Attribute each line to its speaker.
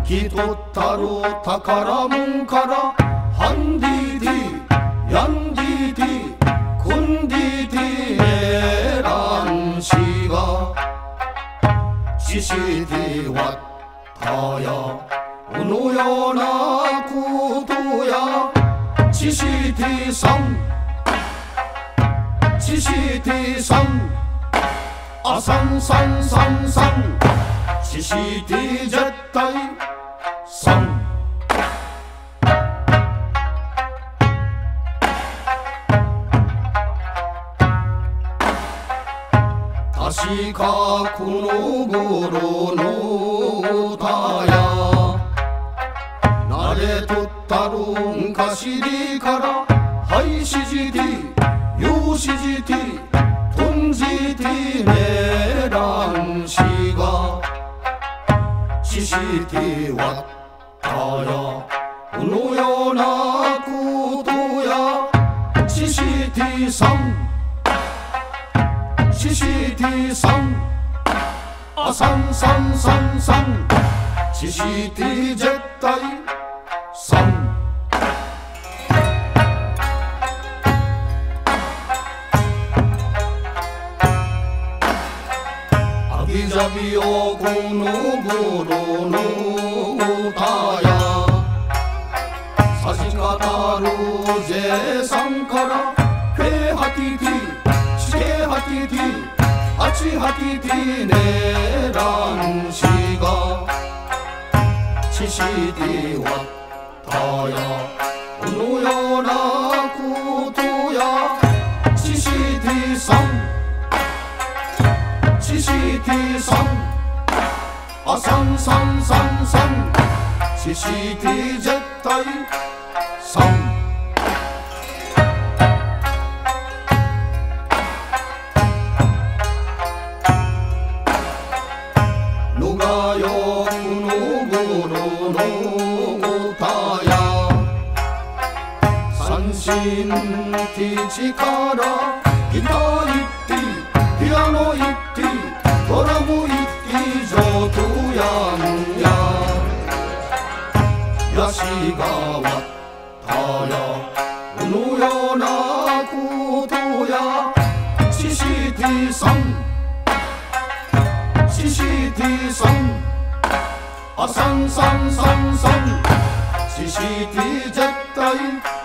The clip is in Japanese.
Speaker 1: 抜き取ったる宝物からハンディティヤンディティクンディティエランシがシシティワッタヤこのようなことやシシティさんシシティさんあさんさんさんさんシシティ絶対さん確かこの頃の歌や慣れとったるんかしりからはいしじてよしじてとんじてねらんしがししてわったやこのようなことやししてさんシシティさんあさんさんさんさんシシティ絶対さんあびじゃびよこの頃の歌やさしかたるぜさんからペハティティチケハティティアチハティティネランシがシシティワッタやこのようなことやシシティさんシシティさんあさんさんさんさんシシティ絶対さんのがよこの頃の歌や三振ティチからギター行ってピアノ行ってドラム行って上等やんややしがわったやこのようなことやシシティさんシシティさんあさんさんさんさんシシティ絶対